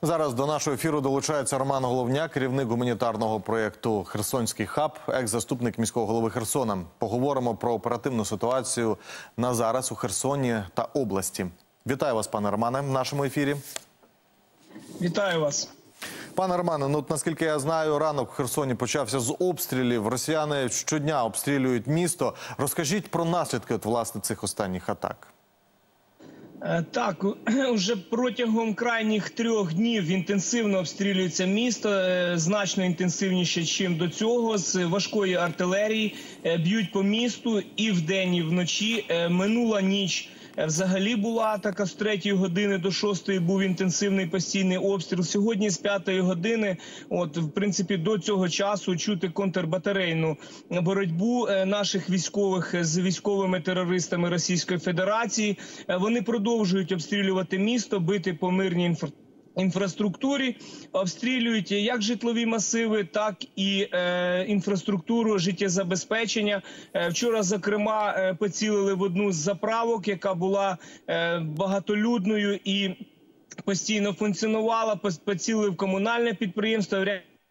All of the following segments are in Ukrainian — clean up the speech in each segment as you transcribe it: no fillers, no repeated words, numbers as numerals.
Зараз до нашого ефіру долучається Роман Головняк, керівник гуманітарного проєкту «Херсонський хаб», екс-заступник міського голови Херсона. Поговоримо про оперативну ситуацію на зараз у Херсоні та області. Вітаю вас, пане Романе, в нашому ефірі. Вітаю вас. Пане Романе, ну, наскільки я знаю, ранок в Херсоні почався з обстрілів. Росіяни щодня обстрілюють місто. Розкажіть про наслідки, власне, цих останніх атак. Так, вже протягом крайніх 3 днів інтенсивно обстрілюється місто, значно інтенсивніше, ніж до цього, з важкої артилерії, б'ють по місту і вдень, і вночі. Минула ніч взагалі була атака, з 3 години до 6 був інтенсивний постійний обстріл. Сьогодні з 5 години, в принципі, до цього часу чути контрбатарейну боротьбу наших військових з військовими терористами Російської Федерації. Вони продовжують обстрілювати місто, бити по мирній інфраструктурі, обстрілюють як житлові масиви, так і інфраструктуру життєзабезпечення. Вчора, зокрема, поцілили в одну з заправок, яка була багатолюдною і постійно функціонувала, поцілили в комунальне підприємство,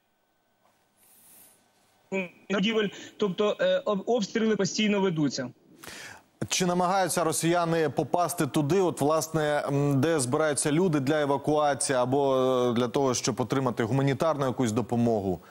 тобто обстріли постійно ведуться. Чи намагаються росіяни попасти туди, власне, де збираються люди для евакуації або для того, щоб отримати гуманітарну якусь допомогу?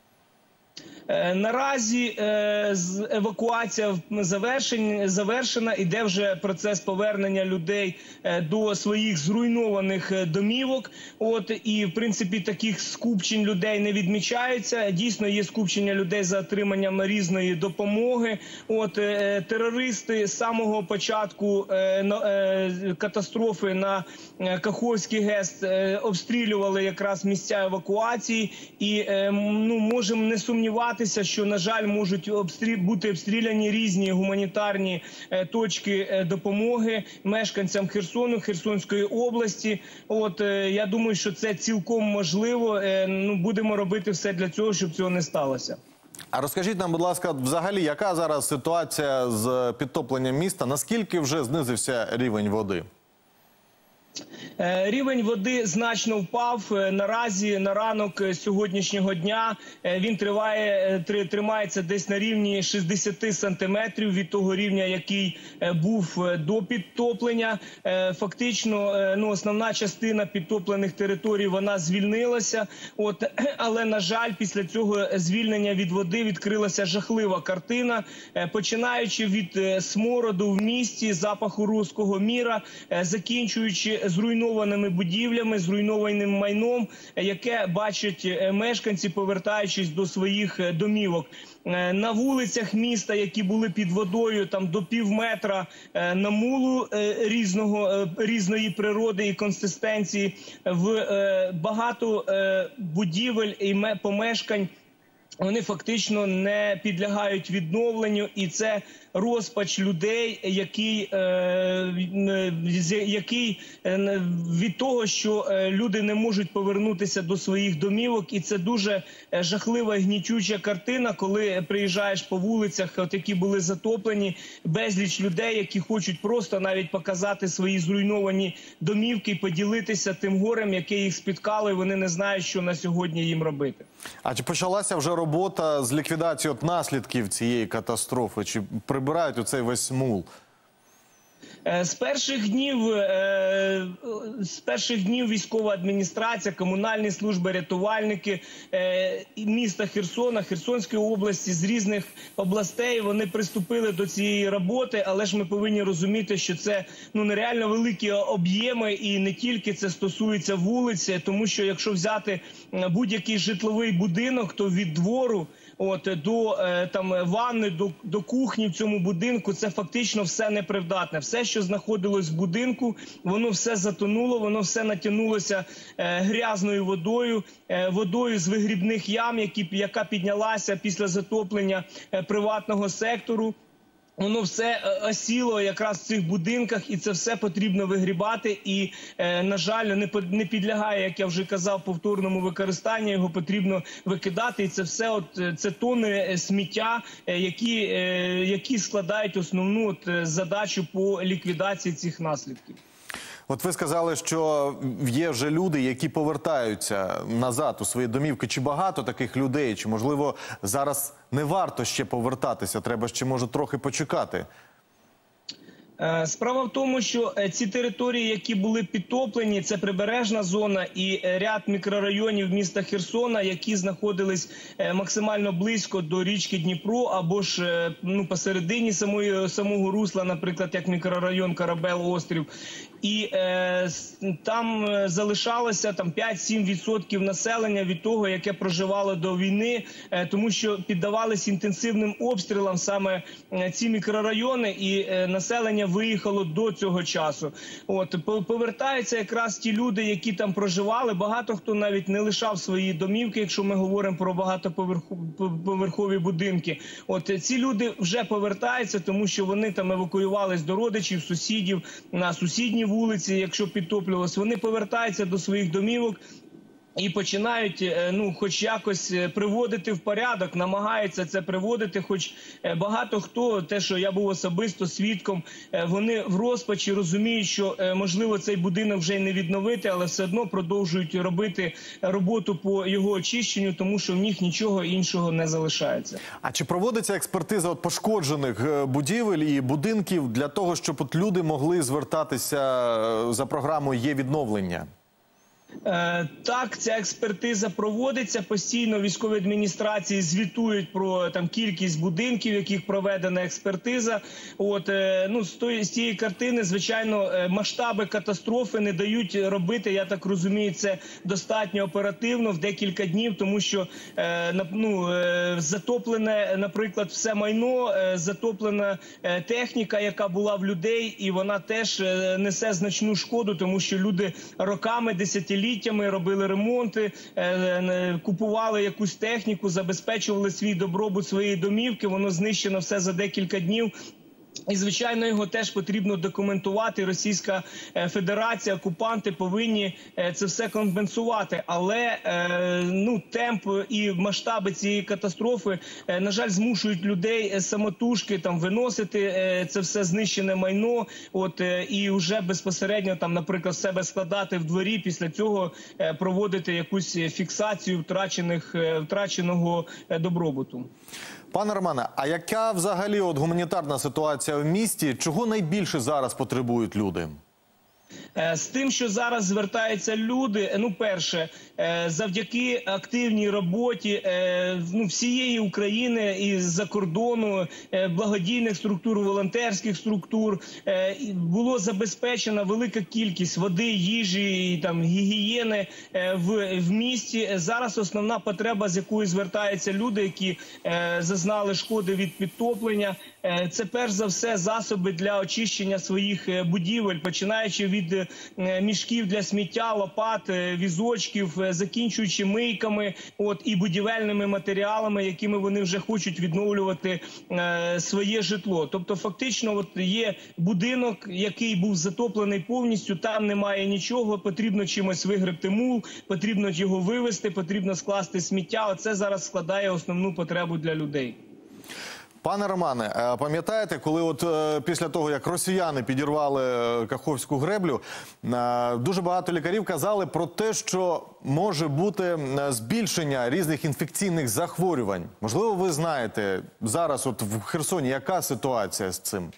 Наразі евакуація завершена, іде вже процес повернення людей до своїх зруйнованих домівок. І, в принципі, таких скупчень людей не відмічаються. Дійсно, є скупчення людей за отриманням різної допомоги. Терористи з самого початку катастрофи на Каховський ГЕС обстрілювали якраз місця евакуації. І можемо не сумніватися, що, на жаль, можуть бути обстріляні різні гуманітарні точки допомоги мешканцям Херсону, Херсонської області. Я думаю, що це цілком можливо. Будемо робити все для цього, щоб цього не сталося. А розкажіть нам, будь ласка, взагалі, яка зараз ситуація з підтопленням міста? Наскільки вже знизився рівень води? Рівень води значно впав. Наразі, на ранок сьогоднішнього дня, він тримається десь на рівні 60 сантиметрів від того рівня, який був до підтоплення. Фактично, основна частина підтоплених територій, вона звільнилася. Але, на жаль, після цього звільнення від води відкрилася жахлива картина. Починаючи від смороду в місті, запаху руського міра, закінчуючи зруйнованими будівлями, зруйнованим майном, яке бачать мешканці, повертаючись до своїх домівок. На вулицях міста, які були під водою там до півметра намулу різної природи і консистенції, в багато будівель і помешкань вони фактично не підлягають відновленню, і це розпач людей, який від того, що люди не можуть повернутися до своїх домівок. І це дуже жахлива і гнітюча картина, коли приїжджаєш по вулицях, які були затоплені, безліч людей, які хочуть просто навіть показати свої зруйновані домівки і поділитися тим горем, яке їх спіткало, і вони не знають, що на сьогодні їм робити. А чи почалася вже робота з ліквідації наслідків цієї катастрофи? Чи прибирають оцей весь мул? З перших днів військова адміністрація, комунальні служби, рятувальники міста Херсона, Херсонської області, з різних областей, вони приступили до цієї роботи, але ж ми повинні розуміти, що це нереально великі об'єми, і не тільки це стосується вулиць, тому що якщо взяти будь-який житловий будинок, то від двору до ванни, до кухні в цьому будинку, це фактично все непридатне. Все, що знаходилось в будинку, воно все затонуло, воно все натягнулося грязною водою з вигрібних ям, яка піднялася після затоплення приватного сектору. Воно все осіло якраз в цих будинках, і це все потрібно вигрібати. І, на жаль, не підлягає, як я вже казав, повторному використанню, його потрібно викидати. І це все, це тонни сміття, які складають основну задачу по ліквідації цих наслідків. От ви сказали, що є вже люди, які повертаються назад у свої домівки. Чи багато таких людей? Чи, можливо, зараз не варто ще повертатися? Треба ще, може, трохи почекати? Справа в тому, що ці території, які були підтоплені, це прибережна зона і ряд мікрорайонів міста Херсона, які знаходились максимально близько до річки Дніпро або ж посередині самого русла, наприклад, як мікрорайон Корабел-Острів. І там залишалося 5-7% населення від того, яке проживало до війни, тому що піддавались інтенсивним обстрілам саме ці мікрорайони, і населення виїхало до цього часу. Повертаються якраз ті люди, які там проживали. Багато хто навіть не лишав свої домівки, якщо ми говоримо про багатоповерхові будинки. Ці люди вже повертаються, тому що вони там евакуювались до родичів, сусідів, на сусідній вулиці, якщо підтоплювалось. Вони повертаються до своїх домівок і починають, хоч якось приводити в порядок, намагаються це приводити, хоч багато хто, те, що я був особисто свідком, вони в розпачі розуміють, що, можливо, цей будинок вже й не відновити, але все одно продовжують робити роботу по його очищенню, тому що в них нічого іншого не залишається. А чи проводиться експертиза пошкоджених будівель і будинків для того, щоб люди могли звертатися за програмою «Є-відновлення»? Так, ця експертиза проводиться. Постійно військові адміністрації звітують про кількість будинків, в яких проведена експертиза. З цієї картини, звичайно, масштаби катастрофи не дають робити, я так розумію, це достатньо оперативно, в декілька днів, тому що затоплене, наприклад, все майно, затоплена техніка, яка була в людей, і вона теж несе значну шкоду, тому що люди роками, десятиліттями робили ремонти, купували якусь техніку, забезпечували свій добробут своєї домівки, воно знищено все за декілька днів. І, звичайно, його теж потрібно документувати. Російська Федерація, окупанти повинні це все компенсувати. Але темп і масштаби цієї катастрофи, на жаль, змушують людей самотужки виносити це все знищене майно, і вже безпосередньо, наприклад, себе складати в дворі, після цього проводити якусь фіксацію втраченого добробуту. Пане Романе, а яка взагалі гуманітарна ситуація в місті? Чого найбільше зараз потребують люди? З тим, що зараз звертаються люди, перше, завдяки активній роботі всієї України і з-за кордону, благодійних структур, волонтерських структур, було забезпечена велика кількість води, їжі і гігієни в місті. Зараз основна потреба, з якою звертаються люди, які зазнали шкоди від підтоплення, це перш за все засоби для очищення своїх будівель, починаючи від мішків для сміття, лопат, візочків, закінчуючи мийками і будівельними матеріалами, якими вони вже хочуть відновлювати своє житло. Тобто фактично є будинок, який був затоплений повністю, там немає нічого, потрібно чимось вигребти мул, потрібно його вивезти, потрібно скласти сміття. Оце зараз складає основну потребу для людей. Пане Романе, пам'ятаєте, коли після того, як росіяни підірвали Каховську греблю, дуже багато лікарів казали про те, що може бути збільшення різних інфекційних захворювань. Можливо, ви знаєте, зараз в Херсоні яка ситуація з цим?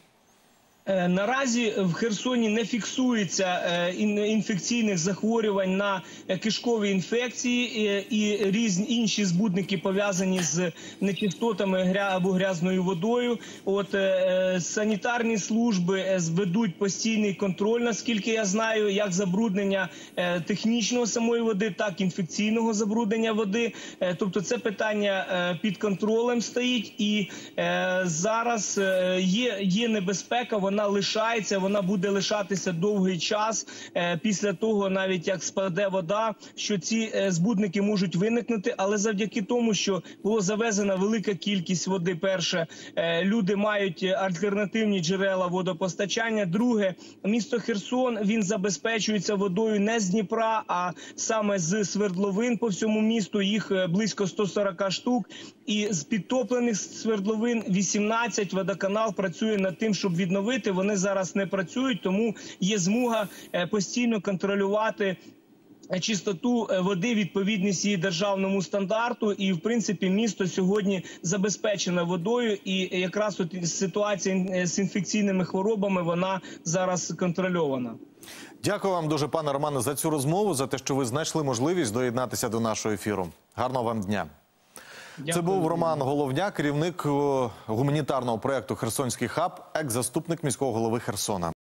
Наразі в Херсоні не фіксується інфекційних захворювань на кишкові інфекції і різні інші збудники, пов'язані з нечистотами або грязною водою. Санітарні служби ведуть постійний контроль, наскільки я знаю, як забруднення технічного самої води, так і інфекційного забруднення води. Тобто це питання під контролем стоїть, і зараз є небезпека, вона лишається, вона буде лишатися довгий час після того, навіть як спаде вода, що ці збудники можуть виникнути, але завдяки тому, що було завезена велика кількість води, перше, люди мають альтернативні джерела водопостачання, друге, місто Херсон, він забезпечується водою не з Дніпра, а саме з свердловин по всьому місту, їх близько 140 штук, І з підтоплених свердловин 18 водоканал працює над тим, щоб відновити. Вони зараз не працюють, тому є змога постійно контролювати чистоту води, відповідність її державному стандарту. І, в принципі, місто сьогодні забезпечено водою. І якраз от ситуація з інфекційними хворобами, вона зараз контрольована. Дякую вам дуже, пане Романе, за цю розмову, за те, що ви знайшли можливість доєднатися до нашого ефіру. Гарного вам дня. Дякую. Це був Роман Головняк, керівник гуманітарного проєкту «Херсонський хаб», екс-заступник міського голови Херсона.